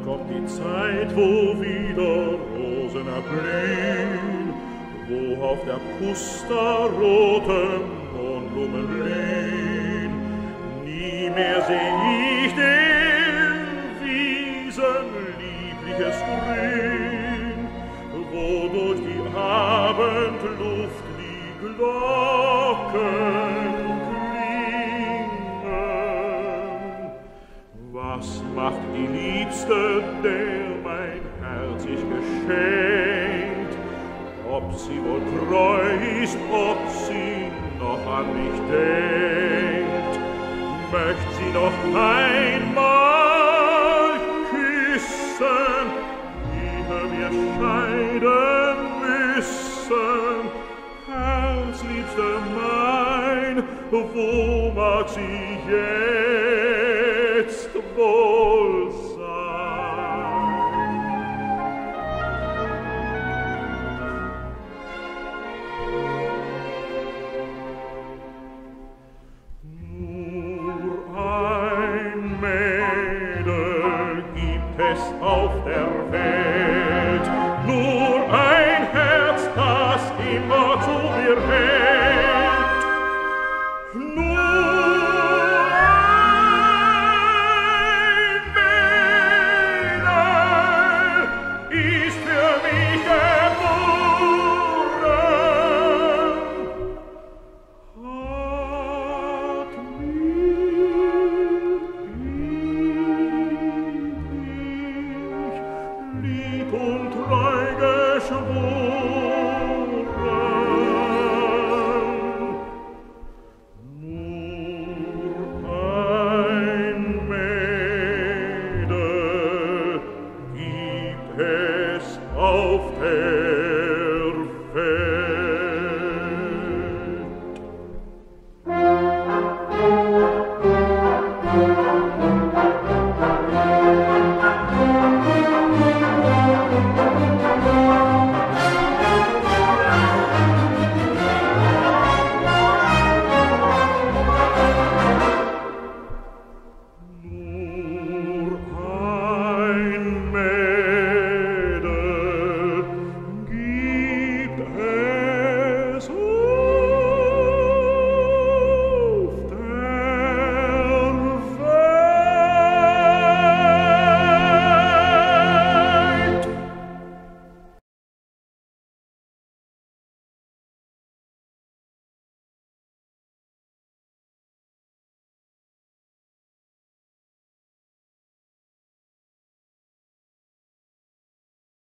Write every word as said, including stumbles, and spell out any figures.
kommt die Zeit, wo wieder Rosen erblühen, wo auf der Pusta rotem Mohnblumen blühen. Nie mehr seh ich den Wiesen liebliches Grün, wo durch die Abendluft die Glocken Was macht die Liebste, der mein Herz ich geschenkt? Ob sie wohl treu ist, ob sie noch an mich denkt? Möcht sie noch einmal küssen, ehe wir scheiden müssen? Herzliebste mein, wo mag sie jetzt wohl sein? Nur ein Mädel gibt es auf der Welt, nur ein Herz, das immer zu mir hält.